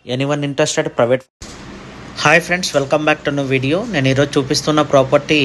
Anyone interested private. Hi friends, welcome back to new video. నేను ఈరోజు చూపిస్తున్న property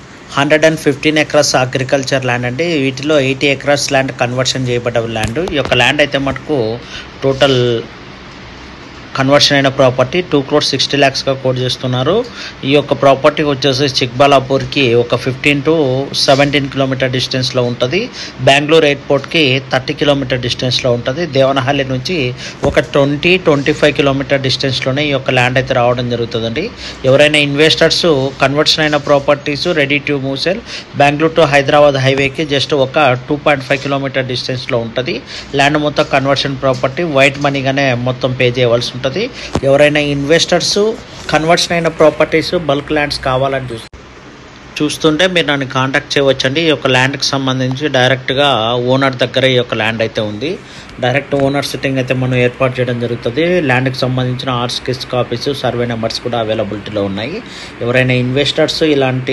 115 acres agriculture land అండి. వీటిలో 80 acres ల్యాండ్ కన్వర్షన్ చేయబడ్డ ల్యాండ్. ఈ యొక్క ల్యాండ్ అయితే మటుకు టోటల్ కన్వర్షన్ అయిన ప్రాపర్టీ 2.60 crores కోట్ చేస్తున్నారు. ఈ యొక్క ప్రాపర్టీ వచ్చేసి చిక్బల్లాపూర్కి ఒక 15 to 17 కిలోమీటర్ డిస్టెన్స్లో ఉంటుంది. బెంగళూరు ఎయిర్పోర్ట్కి 30 కిలోమీటర్ డిస్టెన్స్లో ఉంటుంది. దేవనహల్లి నుంచి ఒక 20-25 కిలోమీటర్ డిస్టెన్స్లోనే ఈ యొక్క ల్యాండ్ అయితే రావడం జరుగుతుందండి. ఎవరైనా ఇన్వెస్టర్స్ కన్వర్షన్ అయిన properties ready to move sell Bengaluru to Hyderabad హైవేకి జస్ట్ ఒక 2.5 కిలోమీటర్ డిస్టెన్స్లో ఉంటుంది. ల్యాండ్ మొత్తం కన్వర్షన్ ప్రాపర్టీ, వైట్ మనీగానే మొత్తం పే చేయవలసి ఉంటుంది. ఎవరైనా ఇన్వెస్టర్స్ కన్వర్షన్ అయిన ప్రాపర్టీస్ బల్క్ ల్యాండ్స్ కావాలని చూస్తుంటే మీరు నన్ను కాంటాక్ట్ చేయవచ్చండి. ఈ యొక్క ల్యాండ్కి సంబంధించి డైరెక్ట్గా ఓనర్ దగ్గర ఈ యొక్క ల్యాండ్ అయితే ఉంది. డైరెక్ట్ ఓనర్ సిట్టింగ్ అయితే మనం ఏర్పాటు చేయడం జరుగుతుంది. ల్యాండ్కి సంబంధించిన ఆర్స్ కాపీస్, సర్వే నెంబర్స్ కూడా అవైలబిలిటీలో ఉన్నాయి. ఎవరైనా ఇన్వెస్టర్స్ ఇలాంటి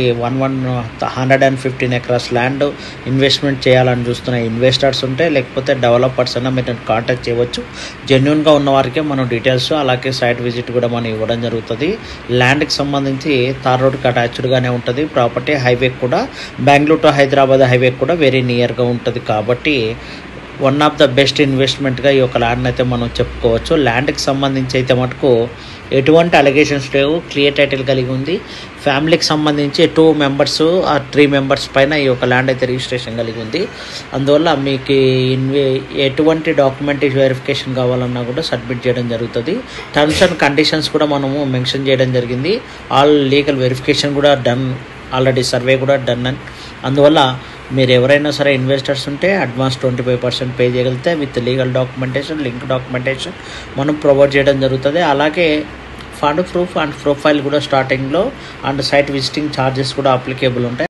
115 acres ల్యాండ్ ఇన్వెస్ట్మెంట్ చేయాలని చూస్తున్న ఇన్వెస్టర్స్ ఉంటే, లేకపోతే డెవలపర్స్ అయినా మీరు కాంటాక్ట్ చేయవచ్చు. జెన్యూన్గా ఉన్న వారికే మనం డీటెయిల్స్ అలాగే సైట్ విజిట్ కూడా మనం ఇవ్వడం జరుగుతుంది. ల్యాండ్కి సంబంధించి తార్ రోడ్కి అటాచ్డ్గానే ఉంటుంది. ప్రాపర్టీ హైవే కూడా బెంగళూరు టు హైదరాబాద్ హైవే కూడా వెరీ నియర్గా ఉంటుంది. కాబట్టి వన్ ఆఫ్ ద బెస్ట్ ఇన్వెస్ట్మెంట్గా ఈ యొక్క ల్యాండ్ అయితే మనం చెప్పుకోవచ్చు. ల్యాండ్కి సంబంధించి అయితే మటుకు ఎటువంటి అలిగేషన్స్ లేవు, క్లియర్ టైటిల్ కలిగి ఉంది. ఫ్యామిలీకి సంబంధించి 2 members ఆ 3 members పైన ఈ యొక్క ల్యాండ్ అయితే రిజిస్ట్రేషన్ కలిగి ఉంది. అందువల్ల మీకు ఎటువంటి డాక్యుమెంట్ వెరిఫికేషన్ కావాలన్నా కూడా సబ్మిట్ చేయడం జరుగుతుంది. టర్మ్స్ అండ్ కండిషన్స్ కూడా మనము మెన్షన్ చేయడం జరిగింది. ఆల్ లీగల్ వెరిఫికేషన్ కూడా డన్, ఆల్రెడీ సర్వే కూడా డన్. అందువల్ల మీరు ఎవరైనా సరే ఇన్వెస్టర్స్ ఉంటే అడ్వాన్స్ 25% పే చేయగలిగితే with legal documentation, link documentation మనం ప్రొవైడ్ చేయడం జరుగుతుంది. అలాగే ఫండ్ ప్రూఫ్ అండ్ ప్రొఫైల్ కూడా స్టార్టింగ్లో అండ్ సైట్ విజిటింగ్ ఛార్జెస్ కూడా అప్లికేబుల్ ఉంటాయి.